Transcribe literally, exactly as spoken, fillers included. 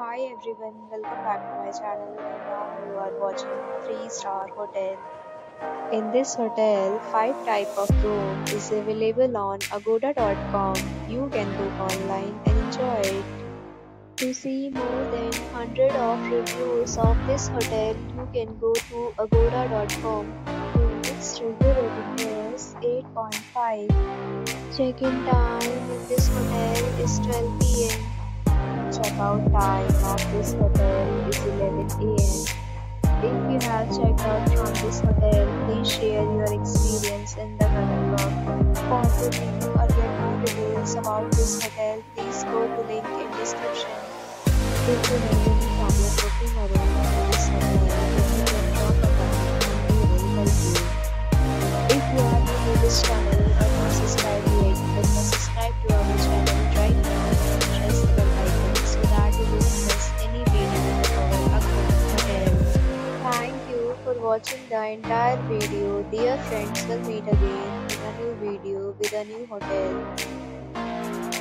Hi everyone, welcome back to my channel and now you are watching three star Hotel. In this hotel, five type of room is available on agoda dot com. You can book online and enjoy it. To see more than one hundred of reviews of this hotel, you can go to agoda dot com. Its review rating is eight point five. Check-in time in this hotel is twelve p m. Check-out time of this hotel is eleven a m. If you have checked out from this hotel, please share your experience in the comment box. For booking or get more details about this hotel, please go to link in description. If you have any problem booking a room in this hotel, then you can drop a comment and we will help you. If you are new to this channel or not subscribed yet, then subscribe to our channel right now and press the bell icon so that you don't miss any video of our upcoming hotel. Thank you for watching the entire video. Dear friends, we'll meet again in a new video with a new hotel.